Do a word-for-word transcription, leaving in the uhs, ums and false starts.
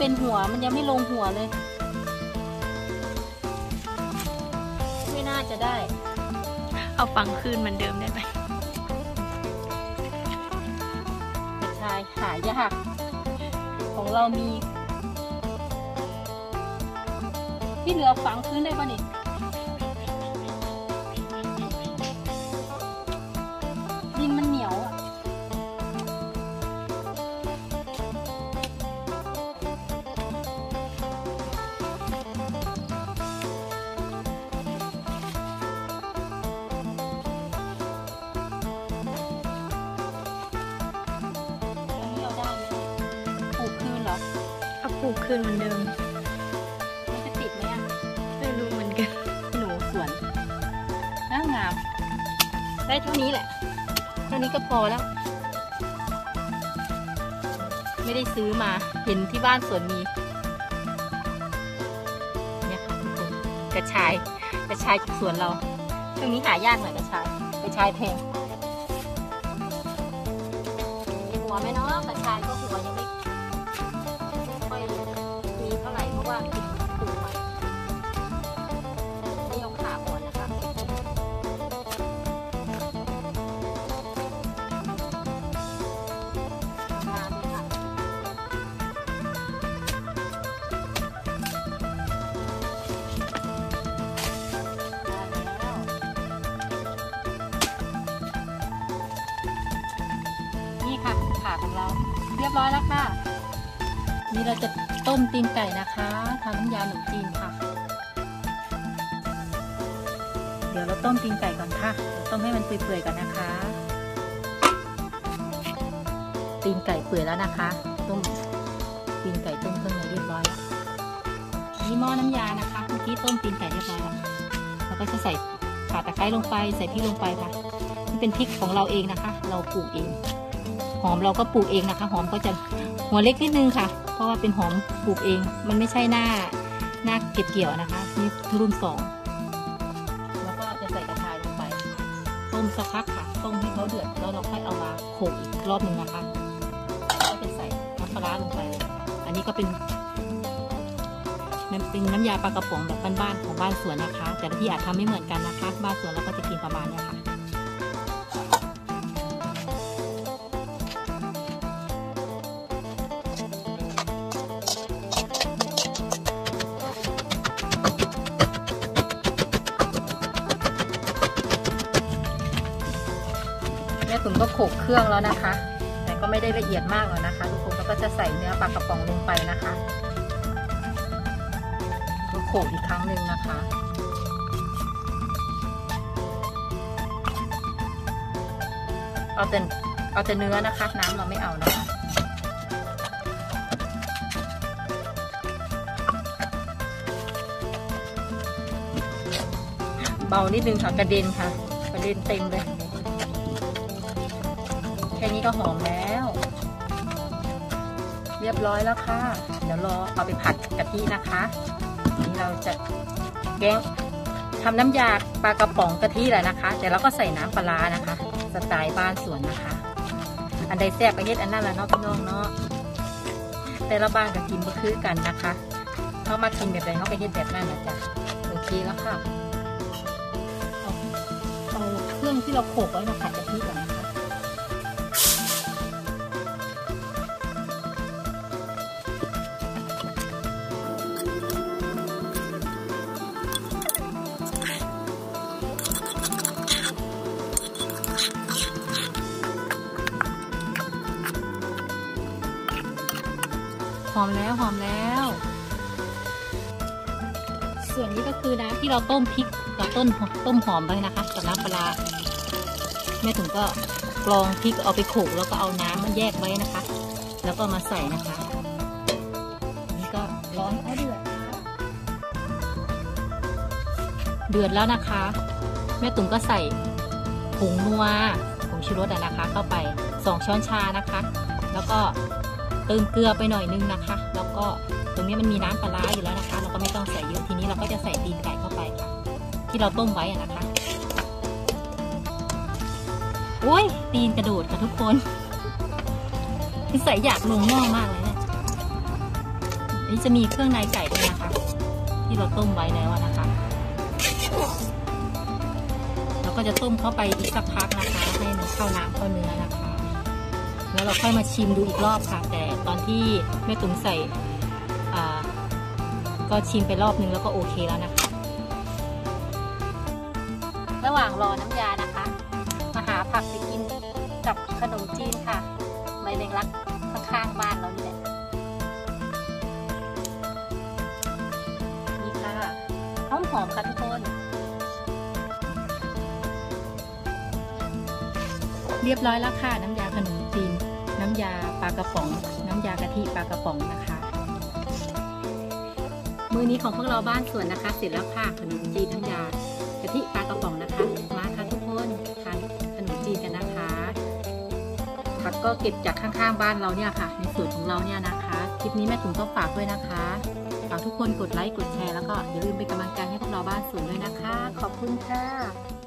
เป็นหัวมันยังไม่ลงหัวเลยไม่น่าจะได้เอาฟังคืนเหมือนเดิมได้ไหมกระชายหายากของเรามีที่เหลือฝังคืนได้ป่ะนี่ดินมันเหนียวอ่ะปลูกขึ้นเหมือนเดิมมันจะติดไหมอ่ะไม่รู้เหมือนกันหนูสวนน่างามได้เท่านี้แหละเท่านี้ก็พอแล้วไม่ได้ซื้อมาเห็นที่บ้านสวนมีเนี่ยค่ะทุกคนกระชายกระชายจากสวนเราช่วงนี้หายากหน่อยกระชายกระชายแพงหัวไหมเนาะกระชายก็หัวยังไม่มีเท่าไหร่เพราะว่ากินปลูกมาไม่ยกขาอ่อนนะคะมาเลยค่ะนี่ค่ะขาของเราเรียบร้อยแล้วค่ะนี่เราจะต้มตีนไก่นะคะทำน้ำยาหนูจีนค่ะเดี๋ยวเราต้มตีนไก่ก่อนค่ะต้มให้มันเปื่อยๆก่อนนะคะตีนไก่เปื่อยแล้วนะคะต้มตีนไก่ต้มเครื่องในเรียบร้อยแล้วนี่หม้อน้ำยานะคะเมื่อกี้ต้มตีนไก่เรียบร้อยแล้วเราก็จะใส่ข่าตะไคร้ลงไปใส่พริกลงไปค่ะนี่เป็นพริกของเราเองนะคะเราปลูกเองหอมเราก็ปลูกเองนะคะหอมก็จะหัวเล็กนิดนึงค่ะเพราะว่าเป็นหอมปลูกเองมันไม่ใช่หน้าหน้าเก็บเกี่ยวนะคะนี่รุ่นสองแล้วก็จะใส่กระชายลงไปต้มสักพักค่ะต้มให้เขาเดือดแล้วเราค่อยเอามาโขลกอีกรอบหนึ่งนะคะก็จะใส่น้ำปลาร้าลงไปอันนี้ก็เป็นเป็นน้ำยาปลากระป๋องแบบบ้านๆของบ้านสวนนะคะแต่ละที่อาจทำไม่เหมือนกันนะคะบ้านสวนเราก็จะกินประมาณนี้ค่ะแม่ตุ๋นก็โขลกเครื่องแล้วนะคะแต่ก็ไม่ได้ละเอียดมากหรอกนะคะทุกคนก็จะใส่เนื้อปลากระป๋องลงไปนะคะก็โขลกอีกครั้งหนึ่งนะคะเอาแต่เอาแต่เนื้อนะคะน้ำเราไม่เอานะคะเบานิดนึงค่ะกระเด็นค่ะกระเด็นเต็มเลยแค่นี้ก็หอมแล้วเรียบร้อยแล้วค่ะเดี๋ยวรอเอาไปผัดกะทินะคะนี่เราจะแกงทำน้ำยาปลากระป๋องกะทิแหละนะคะแต่เราก็ใส่น้ำปลานะคะสไตล์บ้านสวนนะคะอันใดแซ่บก็เฮ็ดอันนั้นแหละเนาะพี่น้องเนาะแต่ละบ้านก็กินบ่คือกันนะคะเขามากินแบบไหนเขาก็เฮ็ดแบบนั้นนะจ๊ะโอเคแล้วค่ะเอาเอาเครื่องที่เราโขลกไว้มาผัดกะทิก่อนนะคะหอมแล้วหอมแล้วส่วนนี้ก็คือน้ำที่เราต้มพริกกับต้นต้มหอมไปนะคะกับน้ำปลาแม่ถุงก็กรองพริกเอาไปโขลกแล้วก็เอาน้ำมันแยกไว้นะคะแล้วก็มาใส่นะคะนี่ก็ร้อนให้เดือดเดือดแล้วนะคะแม่ตุ๋มก็ใส่ผงนัวผงชูรสนะคะเข้าไปสองช้อนชานะคะแล้วก็เติมเกลือไปหน่อยนึงนะคะแล้วก็ตรงนี้มันมีน้ำปลาร้าอยู่แล้วนะคะเราก็ไม่ต้องใส่เยอะทีนี้เราก็จะใส่ตีนไก่เข้าไปค่ะที่เราต้มไว้นะคะโอ้ยตีนกระโดดค่ะทุกคนที่ใส่อยากลงหม้อมากเลยเนี่ยนี่จะมีเครื่องในไก่ด้วยนะคะ ที่เราต้มไว้แล้วนะคะเราก็จะต้มเข้าไปอีกสักพักนะคะ ให้มันเข้าน้ำเข้าเนื้อนะคะ แล้วเราค่อยมาชิมดูอีกรอบค่ะ แต่ตอนที่แม่ตุ๋มใส่อ่าก็ชิมไปรอบนึงแล้วก็โอเคแล้วนะคะระหว่างรอน้ำยานะคะมาหาผักไปกินกับขนมจีนค่ะใบเล็งรักข้างๆบ้านเรานี่แหละนี่ค่ะหอมหอมค่ะทุกคนเรียบร้อยแล้วค่ะน้ำยาขนมจีนน้ำยาปลากระป๋องน้ำยากะทิปลากระป๋องนะคะมื้อนี้ของพวกเราบ้านสวนนะคะเสร็จแล้วค่ะขนมจีนน้ำยากะทิปลากระป๋องนะคะมาค่ะทุกคนทานขนมจีนกันนะคะผักก็เก็บจากข้างๆบ้านเราเนี่ยค่ะในสวนของเราเนี่ยนะคะคลิปนี้แม่ตุ๋มต้องฝากด้วยนะคะฝากทุกคนกดไลค์กดแชร์แล้วก็อย่าลืมเป็นกำลังใจให้พวกเราบ้านสวนด้วยนะคะขอบคุณค่ะ